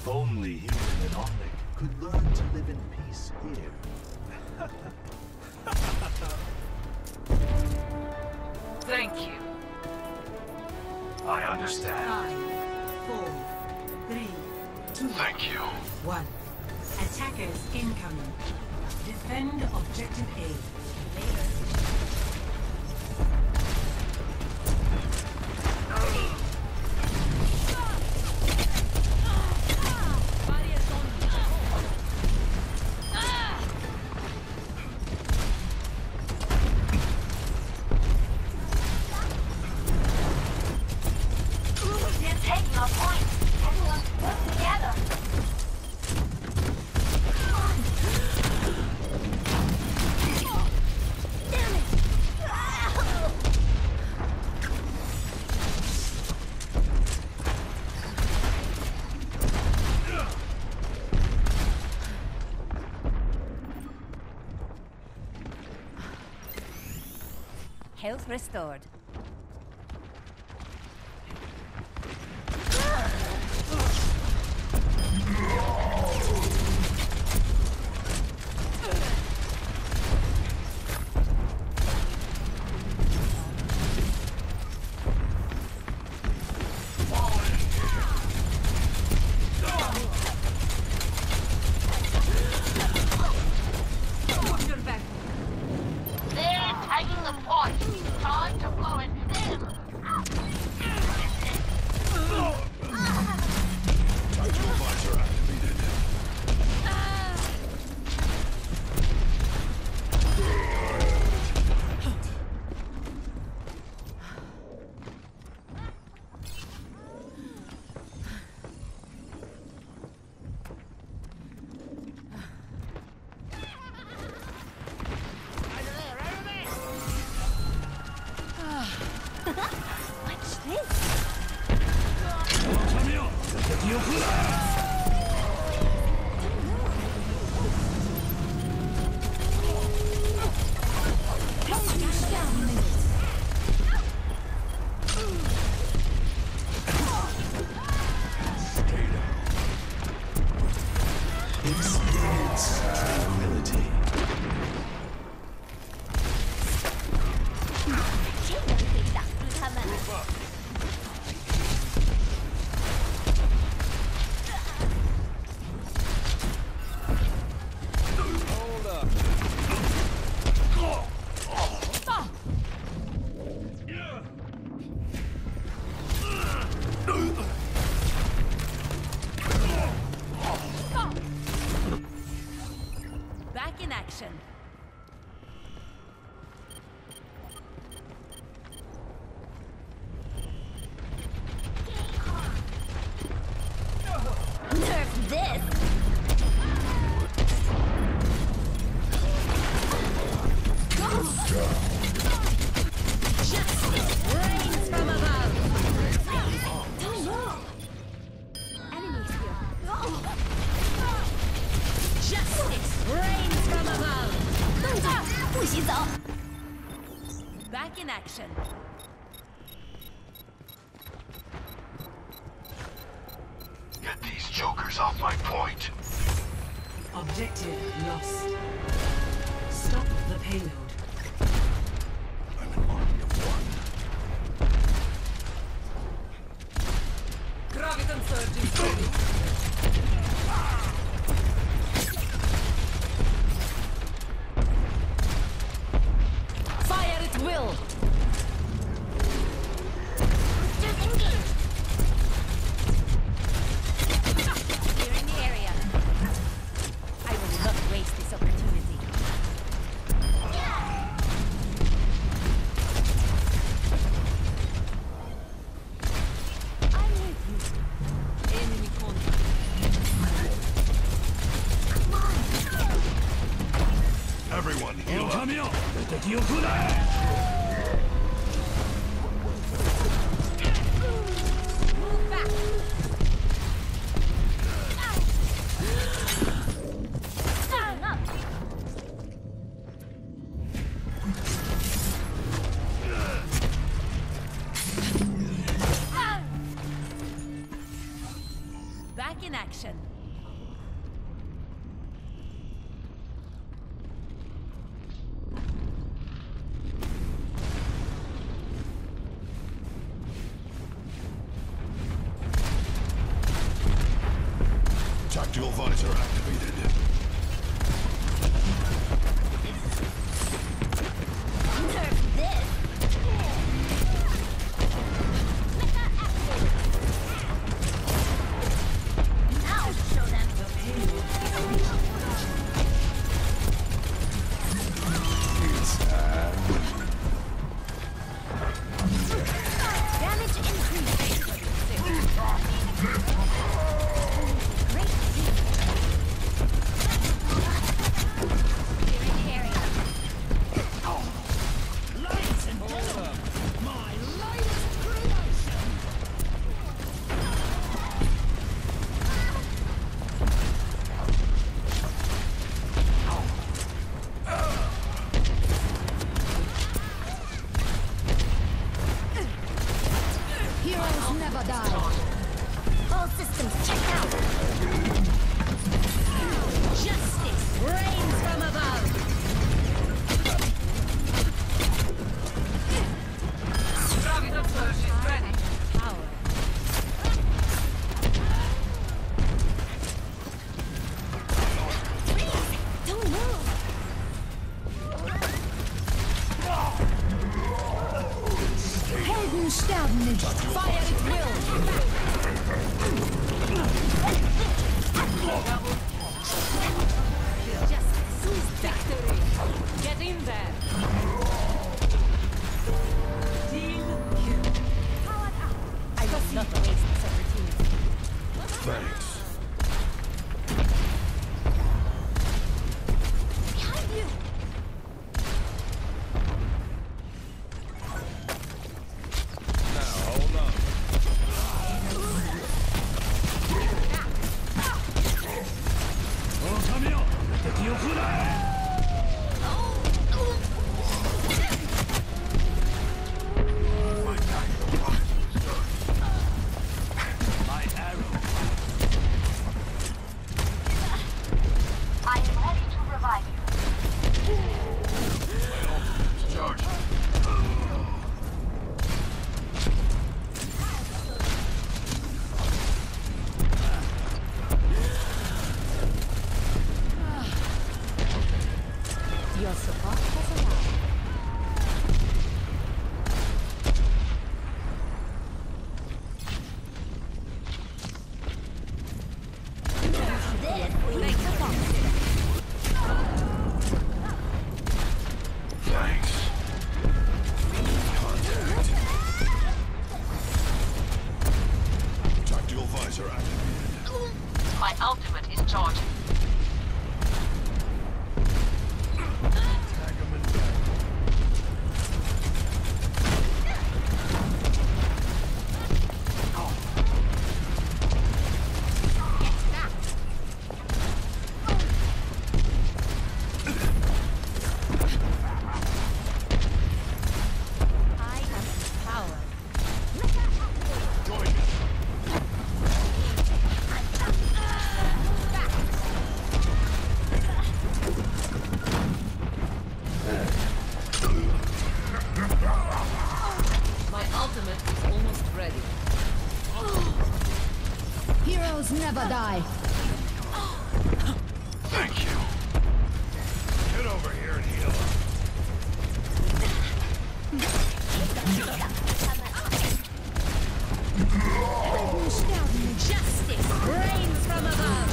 Only Human and Omnic could learn to live in peace here. Thank you. I understand. 5, 4, 3, 2, Thank you. 1. Attackers incoming. Defend objective A. Later. Health restored. Experience tranquility. Back in action. Nerf this! Justice reigns from above! Don't know! Enemies here. Justice reigns from above! 动作不许走 Back in action. Get these jokers off my point. Objective lost. Stop the payload. I'm an army of one. Graviton surge is ready. Fire at will! Clearing the area. I will not waste this opportunity. I'm with you. Enemy contact. Everyone heal up. Move back. Starting up! Back in action. action. Tactical visor activated. Nerf this. Now show them. Damage increased. Great team. Clearing the area. Heroes never die. All systems check out. Justice reigns from above. Graviton Surge is ready. Power. Don't move. Helden sterben nicht. Fire at will. Justice. Victory. Get in there. Team kill. I will not waste this opportunity. Thanks. Behind you. Now, hold on. I am ready to revive you. Charge. Your support has arrived. This Make the box. Thanks. Contact. Tactical visor activated. My ultimate is charging. Tag him in back. I am power. Join me. My ultimate is almost ready. Heroes never die. Thank you. Get over here and heal him. Helden sterben nicht. justice reigns from above.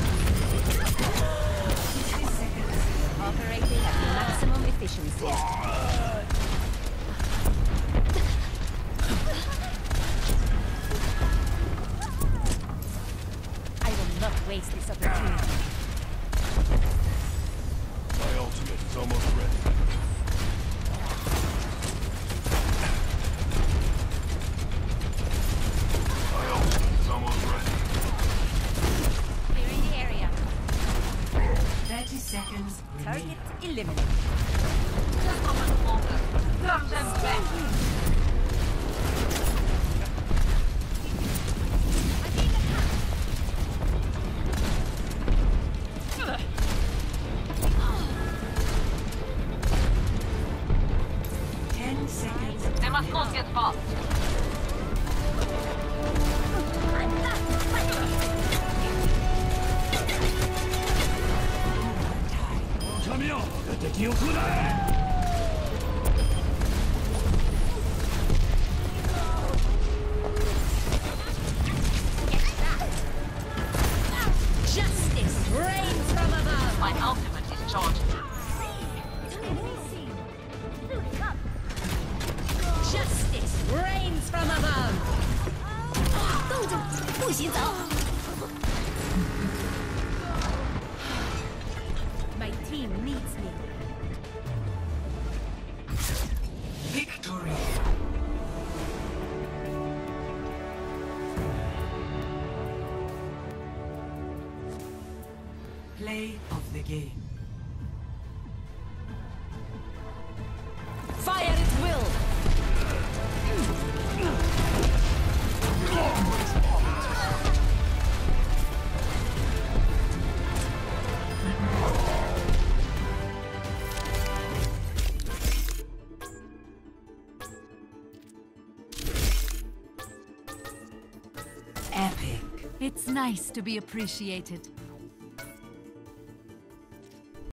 Operating at maximum efficiency. I will not waste this opportunity. My ultimate is almost ready. My ultimate is almost ready. Clearing the area. 30 seconds Target remaining. eliminated. must not get fast. Justice reigns from above. My ultimate is charging. Justice reigns from above. 公主，不许走！ My team needs me. Victory. Play of the game. Fire at will! Epic. It's nice to be appreciated.